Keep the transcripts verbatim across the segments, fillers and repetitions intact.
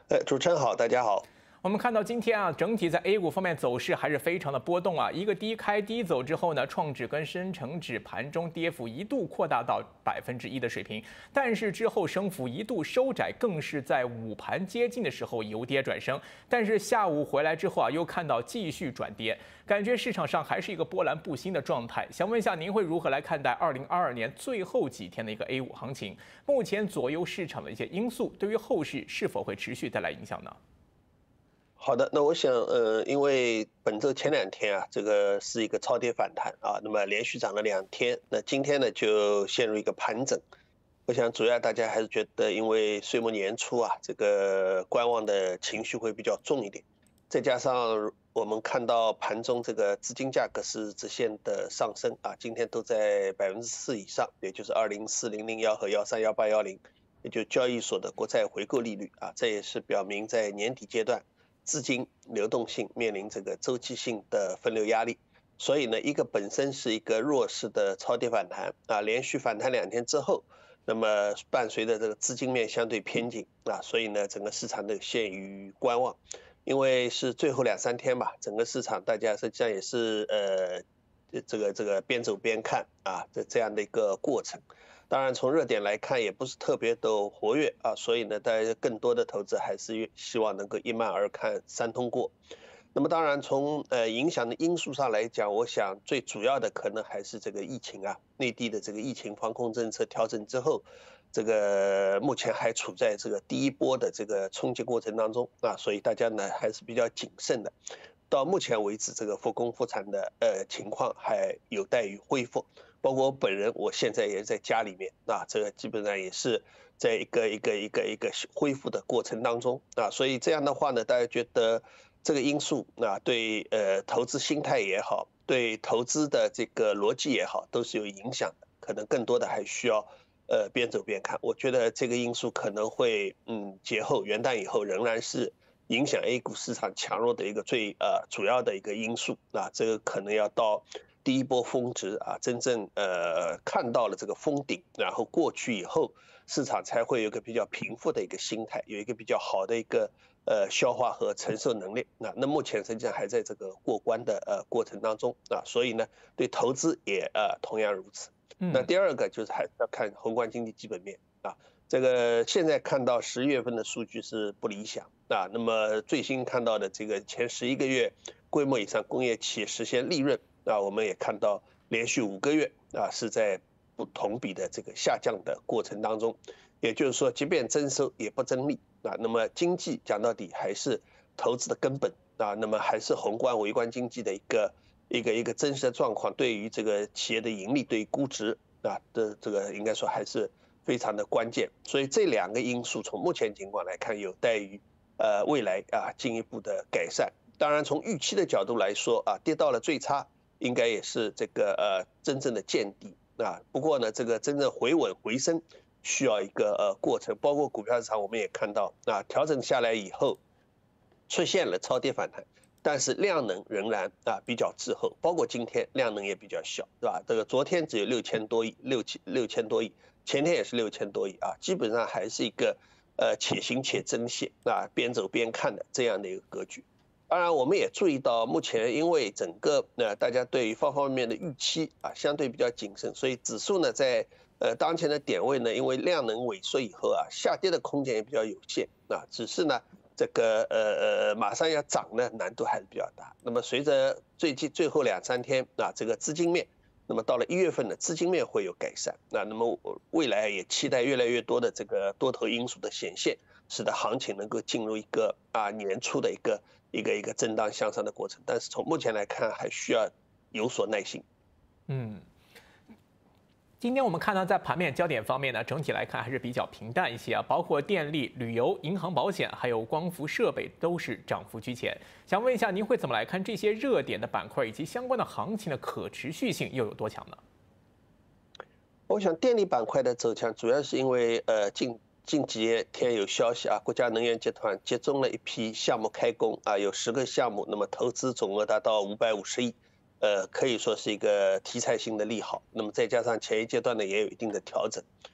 呃，主持人好，大家好。 我们看到今天啊，整体在 A 股方面走势还是非常的波动啊。一个低开低走之后呢，创指跟深成指盘中跌幅一度扩大到百分之一的水平，但是之后升幅一度收窄，更是在午盘接近的时候由跌转升。但是下午回来之后啊，又看到继续转跌，感觉市场上还是一个波澜不兴的状态。想问一下，您会如何来看待二零二二年最后几天的一个 A 五行情？目前左右市场的一些因素，对于后市是否会持续带来影响呢？ 好的，那我想，呃，因为本周前两天啊，这个是一个超跌反弹啊，那么连续涨了两天，那今天呢就陷入一个盘整。我想主要大家还是觉得，因为岁末年初啊，这个观望的情绪会比较重一点，再加上我们看到盘中这个资金价格是直线的上升啊，今天都在百分之四以上，也就是二零四零零幺和幺三幺八幺零，也就交易所的国债回购利率啊，这也是表明在年底阶段。资金流动性面临这个周期性的分流压力，所以呢，一个本身是一个弱势的超跌反弹啊，连续反弹两天之后，那么伴随着这个资金面相对偏紧啊，所以呢，整个市场都陷于观望，因为是最后两三天吧，整个市场大家实际上也是呃，这个这个边走边看啊，这这样的一个过程。当然，从热点来看，也不是特别的活跃啊，所以呢，大家更多的投资还是希望能够一慢而看三通过。那么，当然从呃影响的因素上来讲，我想最主要的可能还是这个疫情啊，内地的这个疫情防控政策调整之后，这个目前还处在这个第一波的这个冲击过程当中啊，所以大家呢还是比较谨慎的。到目前为止，这个复工复产的呃情况还有待于恢复。包括我本人，我现在也在家里面啊，这个基本上也是在一个一个一个一个恢复的过程当中啊，所以这样的话呢，大家觉得这个因素啊，对呃投资心态也好，对投资的这个逻辑也好，都是有影响的。可能更多的还需要呃边走边看。我觉得这个因素可能会嗯节后元旦以后仍然是影响 A 股市场强弱的一个最呃主要的一个因素啊，这个可能要到。第一波峰值啊，真正呃看到了这个峰顶，然后过去以后，市场才会有一个比较平复的一个心态，有一个比较好的一个呃消化和承受能力啊。那目前实际上还在这个过关的呃过程当中啊，所以呢，对投资也呃同样如此。那第二个就是还是要看宏观经济基本面啊。这个现在看到十月份的数据是不理想啊，那么最新看到的这个前十一个月规模以上工业企业实现利润。啊，我们也看到连续五个月啊是在不同比的这个下降的过程当中，也就是说，即便增收也不增利啊。那么经济讲到底还是投资的根本啊，那么还是宏观微观经济的一个一个一个真实的状况，对于这个企业的盈利、对于估值啊的这个应该说还是非常的关键。所以这两个因素从目前情况来看，有待于呃未来啊进一步的改善。当然，从预期的角度来说啊，跌到了最差。应该也是这个呃真正的见底啊，不过呢，这个真正回稳回升需要一个呃过程，包括股票市场我们也看到啊，调整下来以后出现了超跌反弹，但是量能仍然啊比较滞后，包括今天量能也比较小，对吧？这个昨天只有六千多亿，六千六千多亿，前天也是六千多亿啊，基本上还是一个呃且行且珍惜啊，边走边看的这样的一个格局。当然，我们也注意到，目前因为整个呃大家对于方方面面的预期啊相对比较谨慎，所以指数呢在呃当前的点位呢，因为量能萎缩以后啊，下跌的空间也比较有限啊。只是呢，这个呃呃马上要涨呢，难度还是比较大。那么随着最近最后两三天啊，这个资金面，那么到了一月份呢，资金面会有改善啊。那么未来也期待越来越多的这个多头因素的显现，使得行情能够进入一个啊年初的一个。一个一个震荡向上的过程，但是从目前来看，还需要有所耐心。 嗯，今天我们看到在盘面焦点方面呢，整体来看还是比较平淡一些啊，包括电力、旅游、银行、保险，还有光伏设备都是涨幅居前。想问一下，您会怎么来看这些热点的板块以及相关的行情的可持续性又有多强呢？ 我想电力板块的走强，主要是因为呃近。近几天有消息啊，国家能源集团集中了一批项目开工啊，有十个项目，那么投资总额达到五百五十亿，呃，可以说是一个题材性的利好。那么再加上前一阶段呢也有一定的调整，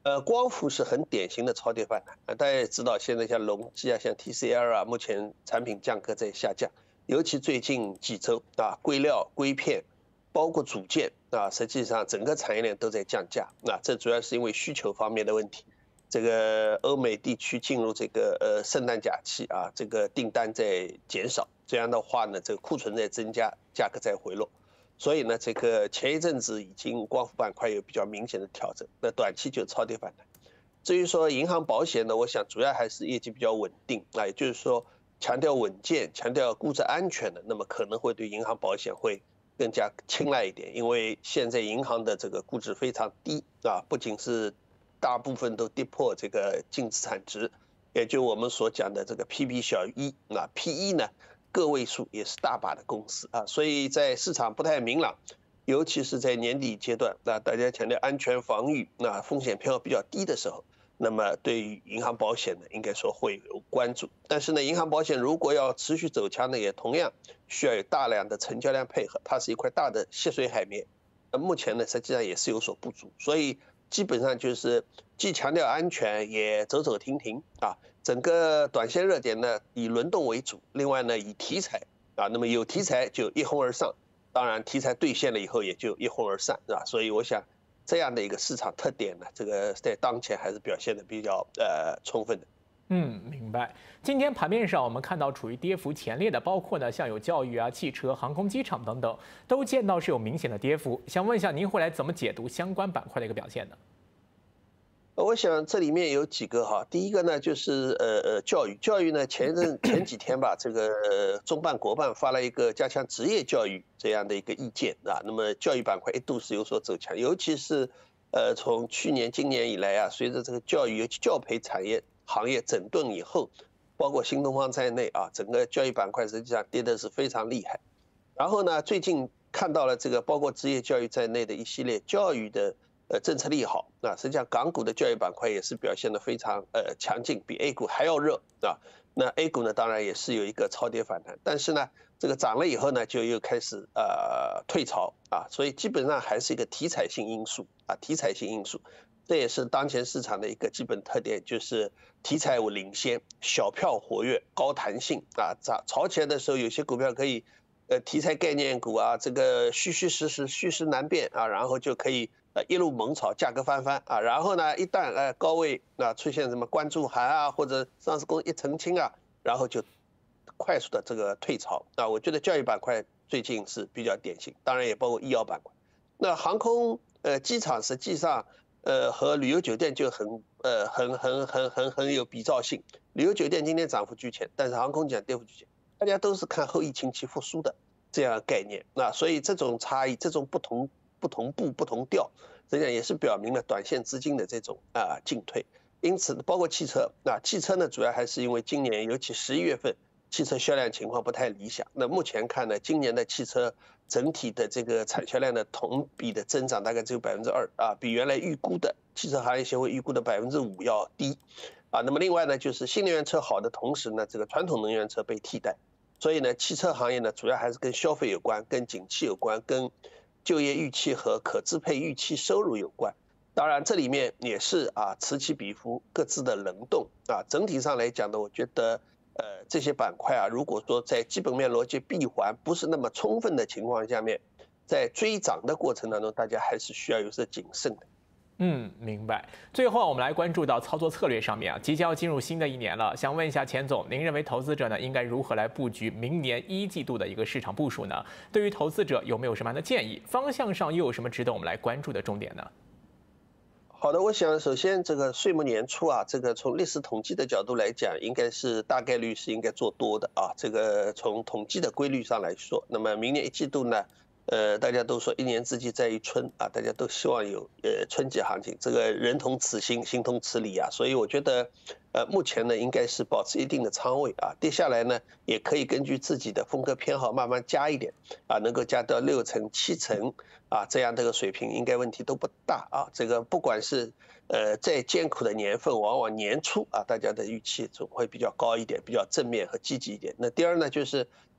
呃，光伏是很典型的超跌反弹啊，大家也知道，现在像隆基啊、像 T C L 啊，目前产品价格在下降，尤其最近几周啊，硅料、硅片，包括组件啊，实际上整个产业链都在降价。那、啊、这主要是因为需求方面的问题，这个欧美地区进入这个呃圣诞假期啊，这个订单在减少，这样的话呢，这个库存在增加，价格在回落。所以呢，这个前一阵子已经光伏板块有比较明显的调整，那短期就超跌反弹。至于说银行保险呢，我想主要还是业绩比较稳定啊，也就是说强调稳健、强调估值安全的，那么可能会对银行保险会更加青睐一点，因为现在银行的这个估值非常低啊，不仅是大部分都跌破这个净资产值，也就我们所讲的这个 P B 小于一，那 P E 呢？个位数也是大把的公司啊，所以在市场不太明朗，尤其是在年底阶段，那大家强调安全防御，那风险偏好比较低的时候，那么对于银行保险呢，应该说会有关注。但是呢，银行保险如果要持续走强呢，也同样需要有大量的成交量配合，它是一块大的细水海绵，目前呢实际上也是有所不足，所以基本上就是既强调安全，也走走停停啊。整个短线热点呢以轮动为主，另外呢以题材啊，那么有题材就一哄而上，当然题材兑现了以后也就一哄而散，是吧？所以我想这样的一个市场特点呢，这个在当前还是表现的比较呃充分的。 嗯，明白。今天盘面上我们看到处于跌幅前列的，包括呢像有教育啊、汽车、航空、机场等等，都见到是有明显的跌幅。想问一下您会来怎么解读相关板块的一个表现呢？ 我想这里面有几个哈，第一个呢就是呃呃教育，教育呢前阵前几天吧，这个中办国办发了一个加强职业教育这样的一个意见啊，那么教育板块一度是有所走强，尤其是呃从去年今年以来啊，随着这个教育尤其教培产业行业整顿以后，包括新东方在内啊，整个教育板块实际上跌的是非常厉害。然后呢，最近看到了这个包括职业教育在内的一系列教育的。呃，政策利好啊，实际上港股的教育板块也是表现得非常呃强劲，比 A 股还要热啊。那 A 股呢，当然也是有一个超跌反弹，但是呢，这个涨了以后呢，就又开始呃退潮啊，所以基本上还是一个题材性因素啊，题材性因素，这也是当前市场的一个基本特点，就是题材为领先，小票活跃，高弹性啊，涨潮起来的时候，有些股票可以呃题材概念股啊，这个虚虚实实，虚实难辨啊，然后就可以。呃，一路猛炒，价格翻番啊，然后呢，一旦呃高位啊出现什么关注函啊，或者上市公司一澄清啊，然后就快速的这个退潮啊。我觉得教育板块最近是比较典型，当然也包括医药板块。那航空呃机场实际上呃和旅游酒店就很呃很很很很很有比照性。旅游酒店今天涨幅居前，但是航空讲跌幅居前，大家都是看后疫情期复苏的这样概念。那所以这种差异，这种不同。不同步不同调，实际上也是表明了短线资金的这种啊进退。因此，包括汽车，那汽车呢，主要还是因为今年尤其十一月份汽车销量情况不太理想。那目前看呢，今年的汽车整体的这个产销量的同比的增长大概只有百分之二啊，比原来预估的汽车行业协会预估的百分之五要低啊。那么另外呢，就是新能源车好的同时呢，这个传统能源车被替代，所以呢，汽车行业呢主要还是跟消费有关，跟景气有关，跟就业预期和可支配预期收入有关，当然这里面也是啊此起彼伏各自的轮动啊。整体上来讲呢，我觉得呃这些板块啊，如果说在基本面逻辑闭环不是那么充分的情况下面，在追涨的过程当中，大家还是需要有些谨慎的。 嗯，明白。最后，我们来关注到操作策略上面啊，即将要进入新的一年了，想问一下钱总，您认为投资者呢应该如何来布局明年一季度的一个市场部署呢？对于投资者有没有什么样的建议？方向上又有什么值得我们来关注的重点呢？ 好的，我想首先这个岁末年初啊，这个从历史统计的角度来讲，应该是大概率是应该做多的啊。这个从统计的规律上来说，那么明年一季度呢？呃，大家都说一年之计在于春啊，大家都希望有呃春季行情，这个人同此心，心同此理啊，所以我觉得，呃，目前呢应该是保持一定的仓位啊，跌下来呢也可以根据自己的风格偏好慢慢加一点啊，能够加到六成、七成啊，这样这个水平应该问题都不大啊。这个不管是呃再艰苦的年份，往往年初啊，大家的预期总会比较高一点，比较正面和积极一点。那第二呢就是。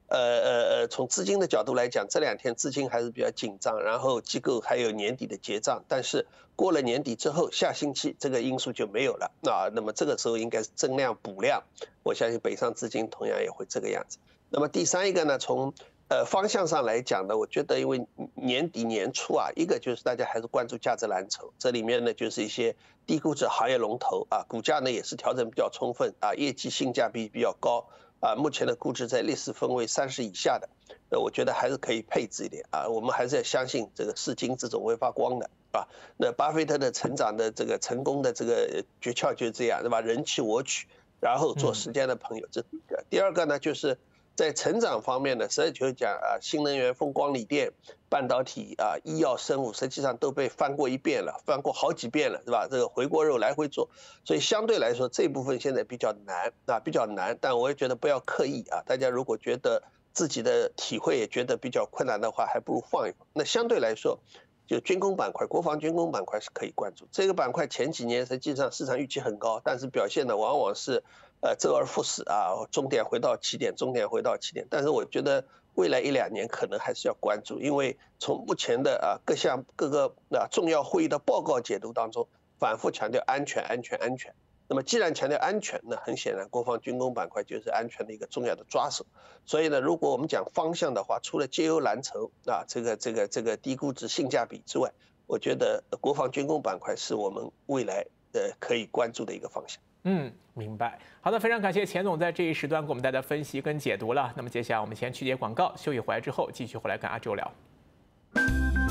呃呃呃，从资金的角度来讲，这两天资金还是比较紧张，然后机构还有年底的结账，但是过了年底之后，下星期这个因素就没有了啊。那么这个时候应该是增量补量，我相信北上资金同样也会这个样子。那么第三一个呢，从呃方向上来讲呢，我觉得因为年底年初啊，一个就是大家还是关注价值蓝筹，这里面呢就是一些低估值行业龙头啊，股价呢也是调整比较充分啊，业绩性价比比较高。啊，目前的估值在历史分位三十以下的，那我觉得还是可以配置一点啊。我们还是要相信这个是金子总会发光的啊。那巴菲特的成长的这个成功的这个诀窍就是这样，对吧？人气我取，然后做时间的朋友，这是一个。第二个呢，就是在成长方面呢，实际就是讲啊，新能源、风光、锂电、半导体啊、医药、生物，实际上都被翻过一遍了，翻过好几遍了，是吧？这个回锅肉来回做，所以相对来说这部分现在比较难啊，比较难。但我也觉得不要刻意啊，大家如果觉得自己的体会也觉得比较困难的话，还不如放一放。那相对来说，就军工板块、国防军工板块是可以关注。这个板块前几年实际上市场预期很高，但是表现呢往往是呃周而复始啊，终点回到起点，终点回到起点。但是我觉得未来一两年可能还是要关注，因为从目前的啊各项各个啊重要会议的报告解读当中，反复强调安全、安全、安全。那么既然强调安全呢，很显然国防军工板块就是安全的一个重要的抓手。所以呢，如果我们讲方向的话，除了绩优蓝筹啊，这个这个这个低估值性价比之外，我觉得国防军工板块是我们未来呃可以关注的一个方向。 嗯，明白。好的，非常感谢钱总在这一时段给我们带来分析跟解读了。那么接下来我们先去接广告，休息回来之后继续回来跟阿周聊。